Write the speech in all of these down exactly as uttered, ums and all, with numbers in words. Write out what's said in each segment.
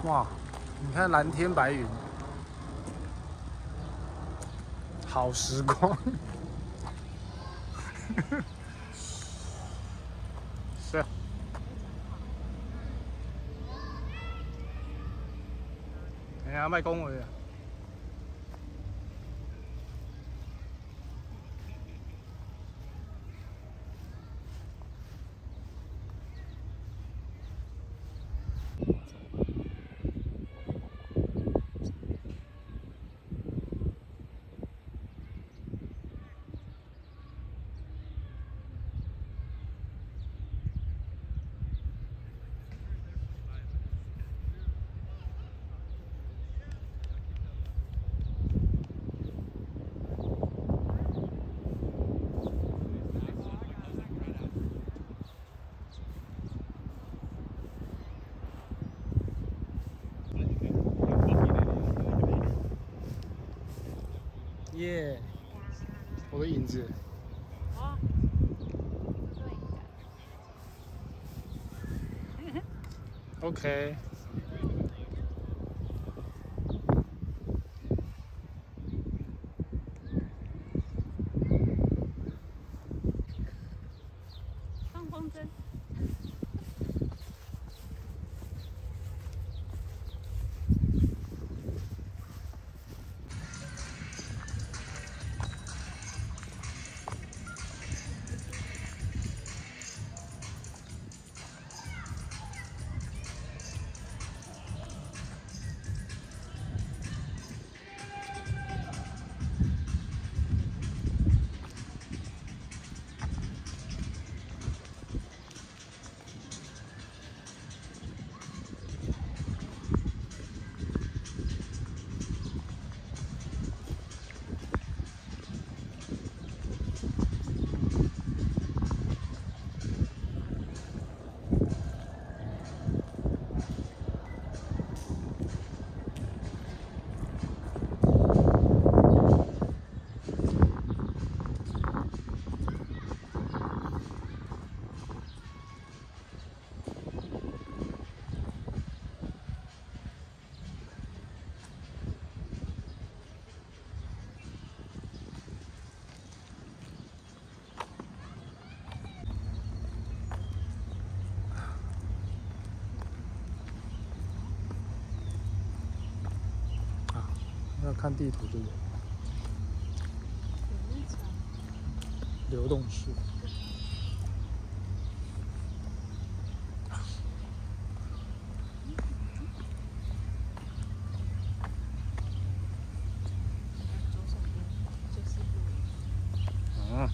哇，你看蓝天白云，好时光。是。哎呀，卖恭维啊！耶、yeah ，我的影子。 哦， 对。OK。 放风筝。 要看地图就有。流动式。嗯。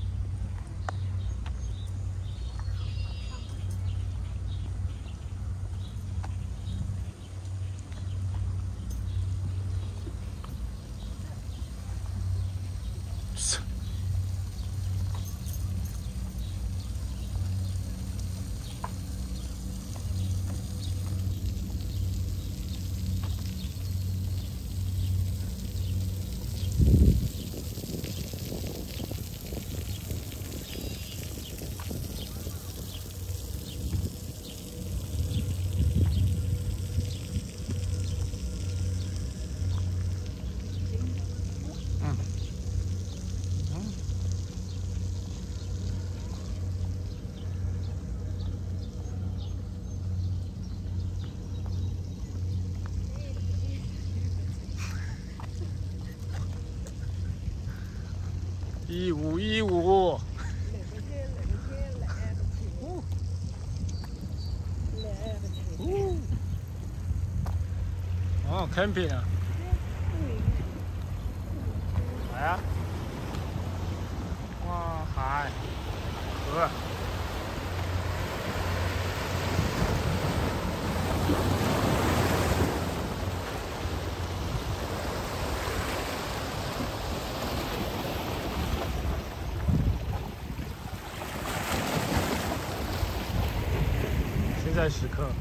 一五一五。哦 ，camping 啊！来啊！哇，海，河。现在时刻。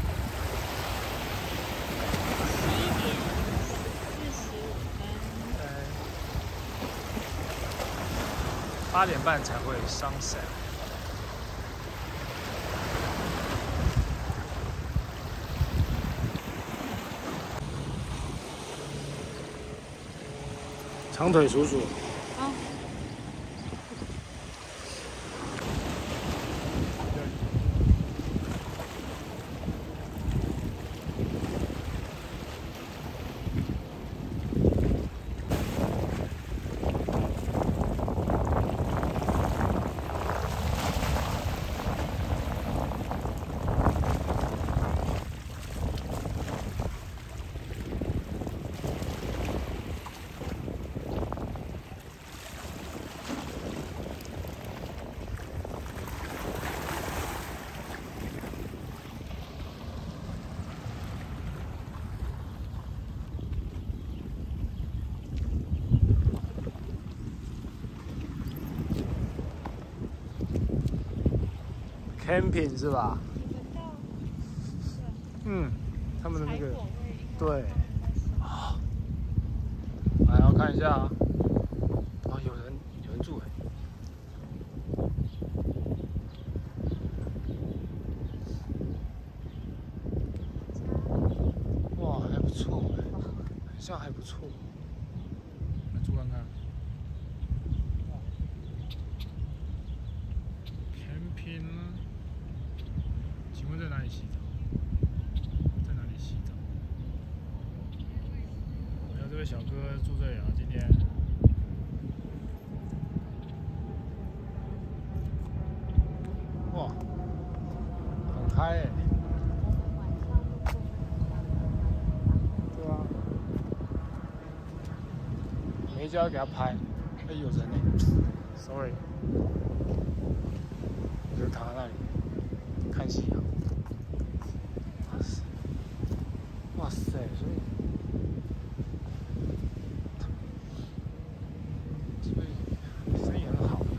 八点半才会 sunset。 长腿叔叔。 好。 camping 是吧？嗯，他们的那个，对，啊，来，我看一下啊，啊，有人有人住哎，哇，还不错哎，好像还不错，来住看看。camping。请问在哪里洗澡？在哪里洗澡？还有这位小哥住这里啊，今天。哇，很嗨哎、欸！对啊，没就要给他拍。哎、欸，有人呢、欸、，sorry， 我就躺在那里看夕阳。哇塞，所以，所以生意很好。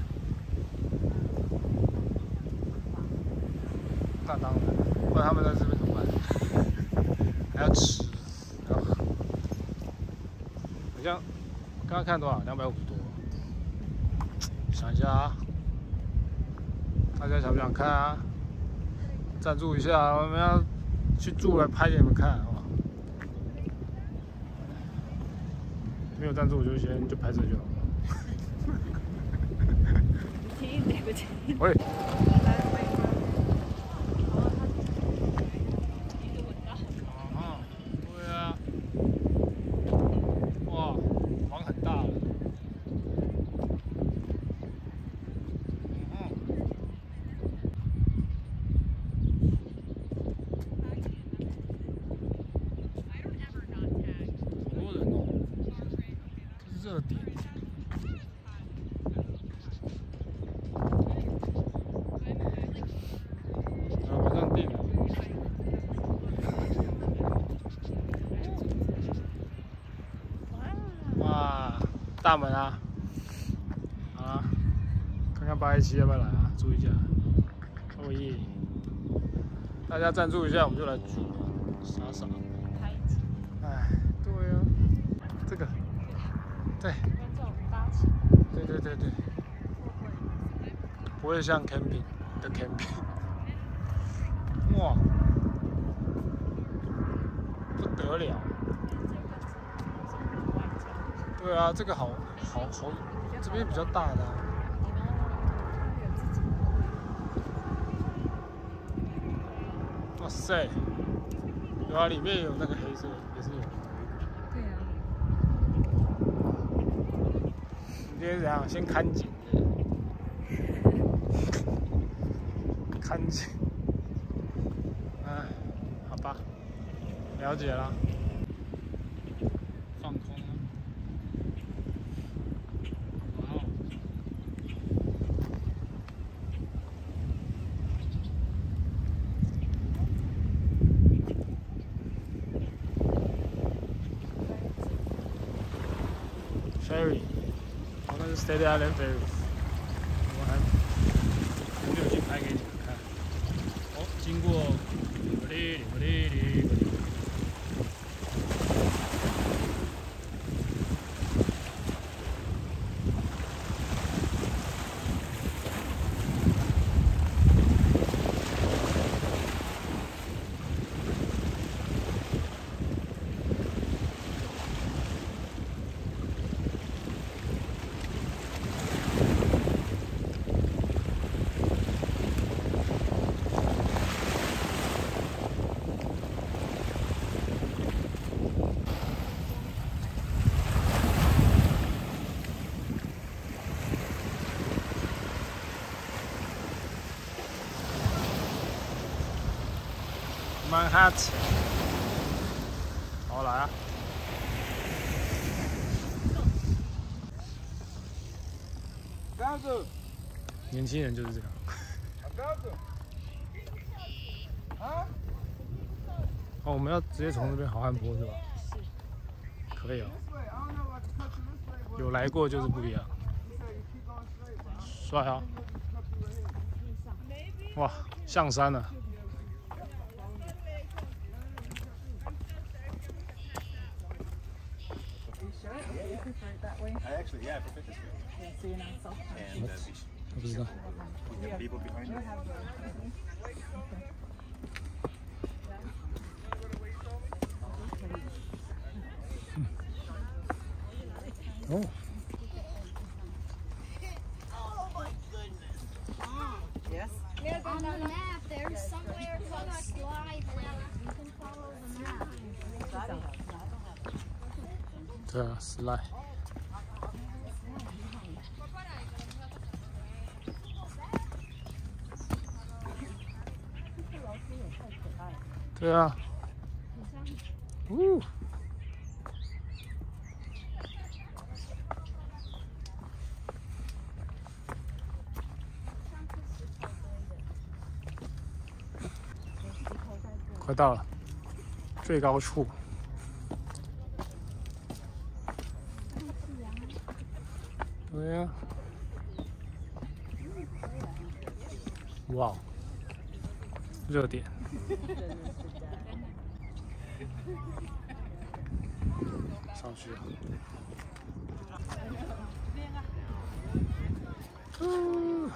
那当然，不然他们在这边怎么办？还要吃，还要喝。好像刚刚看多少？两百五十多。想一下啊，大家想不想看啊？赞助一下，我们要去住来拍给你们看。没有赞助我就先就拍这就好。喂。啊，对啊。哇，网很大了。嗯。好多人哦。这是热点。啊，晚上定了。哇，大门啊！啊，看看八一七要不要来啊？住一下。哦耶！大家赞助一下，我们就来住。傻傻。哎，对啊，这个，对。对对对对，不会像 camping 的 camping， 哇，不得了。对啊，这个好好好，这边比较大的、啊。哇塞，有啊，里面有那个黑色，也是有。 对啊。 你今天怎样？先看景。看景。哎，好吧，了解了。放空了。哇哦。Ferry， 哦，那是 Staten Island Ferry， 我还还没有去拍给你们看。哦，经过里不里里不里里不里。 Manhattan， 好来啊！年轻人就是这样。哦，我们要直接从这边好汉坡是吧？是。可以啊。有来过就是不一样。帅啊！哇，象山啊！ I actually, yeah, I prefer this way. Yeah, so you're not self And uh, be, 我不知道。 we have people behind you. Oh. Yes? On the map, there's somewhere called Slide Lake. You can follow the map. 对啊 ，slide。对啊。呜。快到了，最高处。 对呀、啊，哇，热点，上去了。嗯，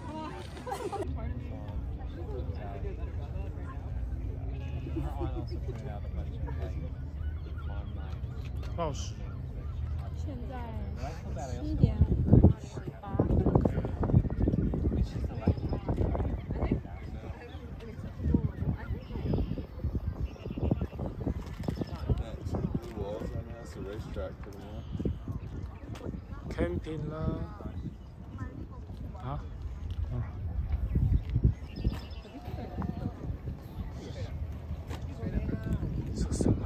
报时。 现在七点十八。 camping 啦，啊，嗯。说什么？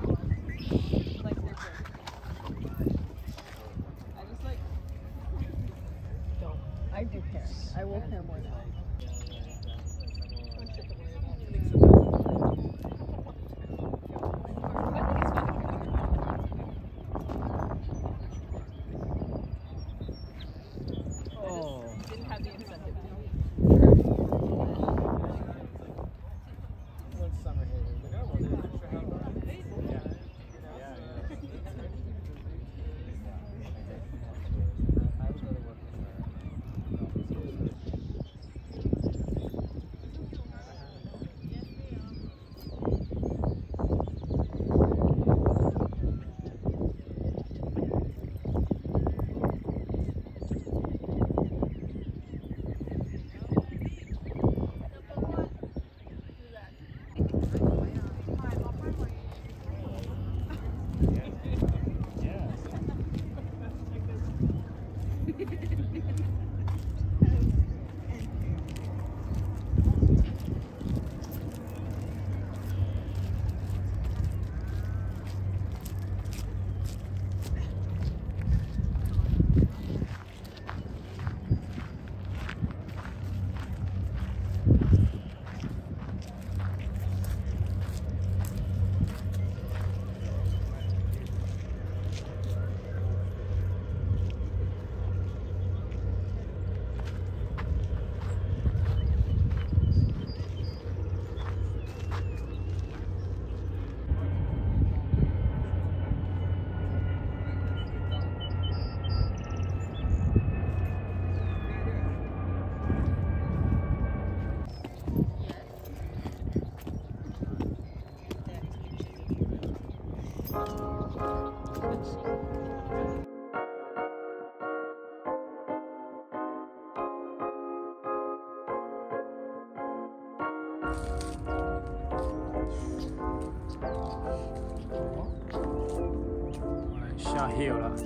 I do care. I will care more now. Oh. Didn't have the incentive. 下 hill 了。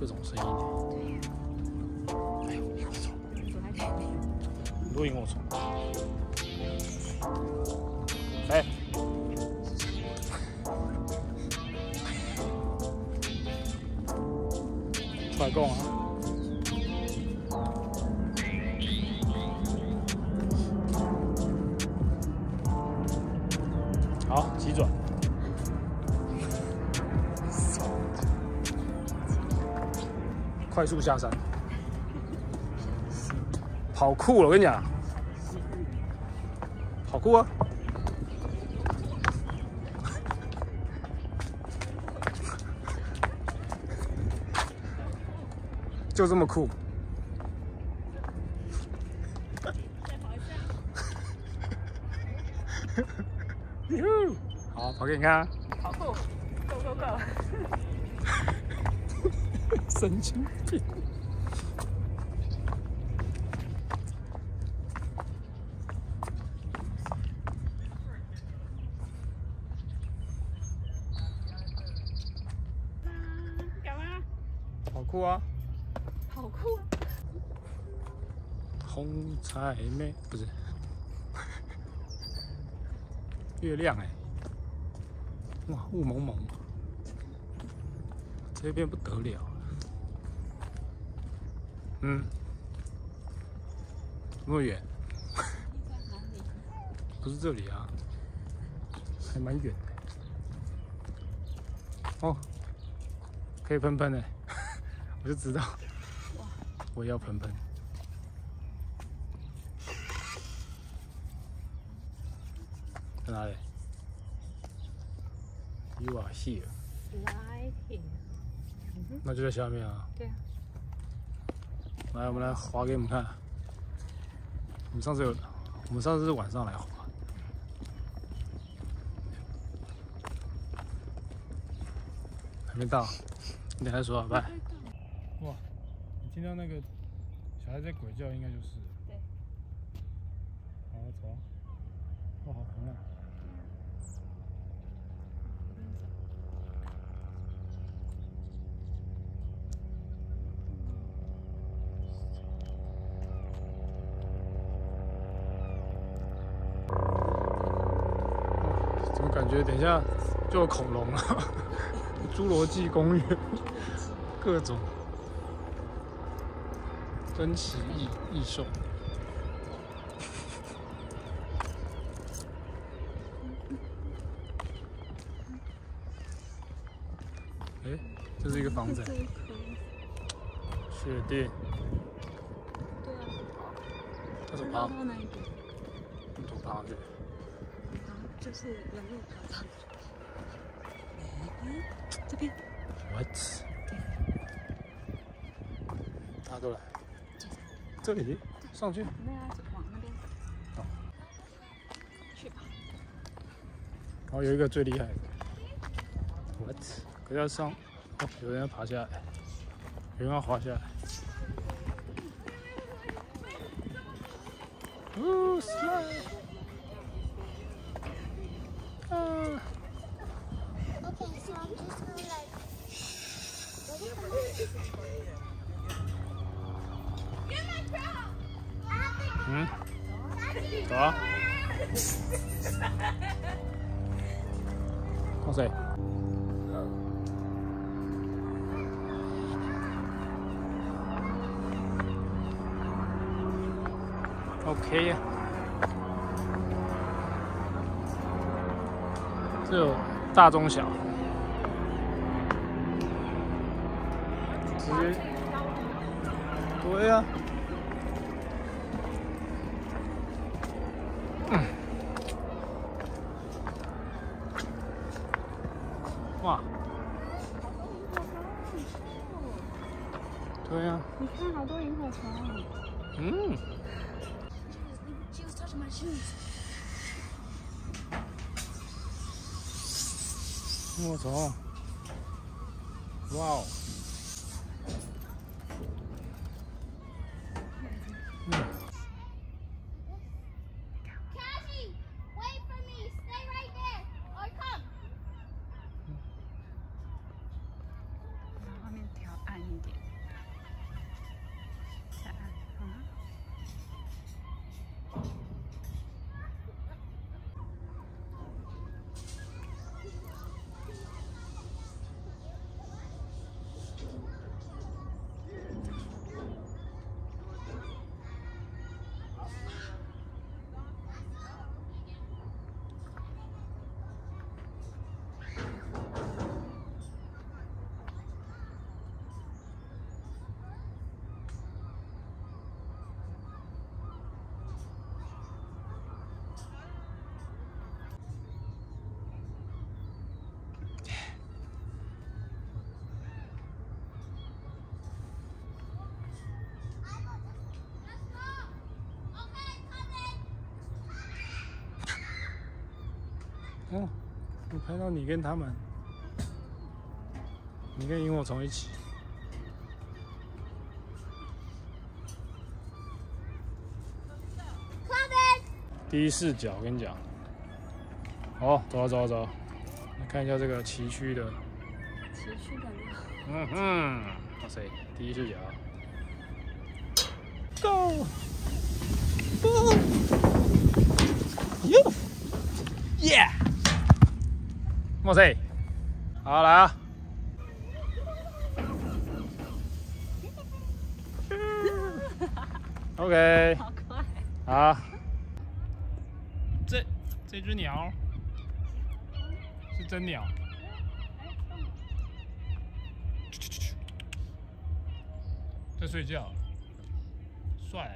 各种声音。哎呦，萤火虫！很多萤火虫。哎。出来讲啊！好，急转。快速下山，好酷了！我跟你讲，好酷啊！就这么酷。好，跑给你看啊！ 好酷 ，Go Go Go！ 神经病！ 干嘛？ 好酷啊！ 好酷啊！ 红菜妹不是月亮哎、欸！哇，雾蒙蒙，这边不得了。嗯，这么远？不是这里啊，还蛮远的。哦，可以喷喷哎，我就知道，我也要喷喷。在哪里 ？You are here。 Right here。 那就在下面啊。 对啊。 来，我们来滑给你们看。我们上次有，我们上次是晚上来滑。还没到，你等下说啊，拜。哇，你听到那个小孩在鬼叫，应该就是。 对。 好，走啊。哇，好红啊！怎么感觉等一下就有恐龙了？侏罗纪公园，各种珍奇异异兽。哎、欸，这是一个房子。确定？ 对啊。 它怎么爬？ 到那一边。 怎么爬上去？ 就是人类爬上去。哎，这边。 What？ 大家都来。这里上去？ 没有啊，往那边。 哦。 去吧。 然后有一个最厉害的。What？ 可是要上，哦，有人要爬下来，有人要滑下来。哦 ，slide。啊。 Okay, so I'm just gonna like. 嗯，走啊！跟谁？OK 呀，这有大中小，直接，对呀、啊，嗯，哇，对呀、啊， 你看，好多萤火虫。 嗯。 She was touching my shoes. 萤火虫，哇哦！嗯， Cassie, wait for me. Stay right there, or come. 然后后面调暗一点。 哦，我拍到你跟他们，你跟萤火虫一起。第一视角，我跟你讲。好，走啊走啊走啊，来看一下这个崎岖的。 崎岖的路。 嗯哼，哇塞，第一视角。Go！ Go！ 哟 ！Yeah！ 哇塞，好来啊！OK， 好快！ 好，这这只鸟是真鸟。在睡觉，帅。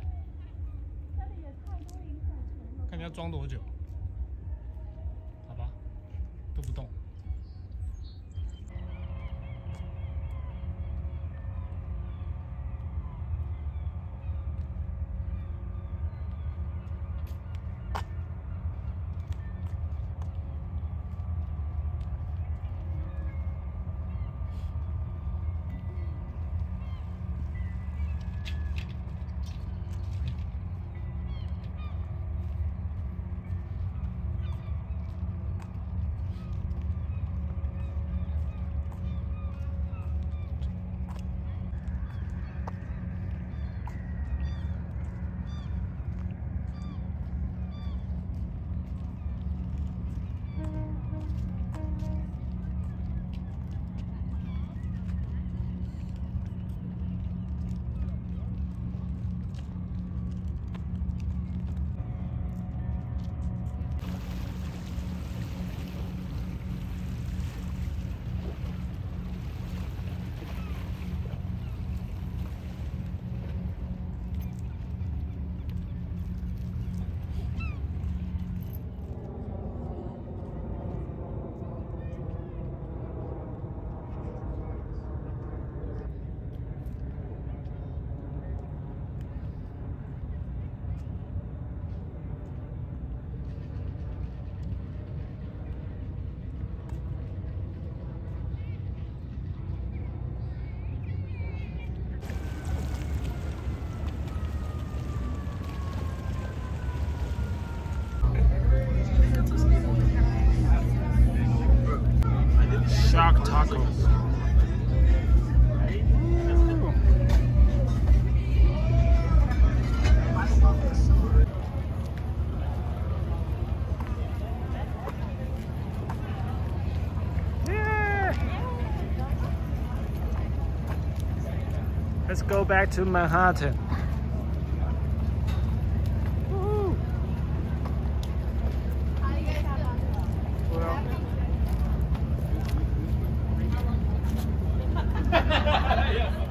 看你要装多久？好吧，都不动。Shark tacos. Yeah. Let's go back to Manhattan. Woo. Well.